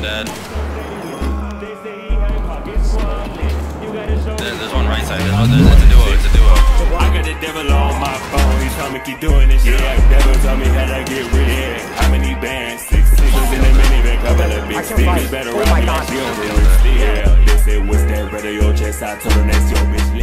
dead. There's one right side. It's a duo. It's a duo. I got the devil on my phone. He told me keep doing this shit. Yeah, devil told me how to get rich. Yeah, how many bands? 6 singles in the minivan. Couple of big sticks. Better rob me like she on the street. Yeah, they said what's that? Rather your chest. I told her that's your bitch.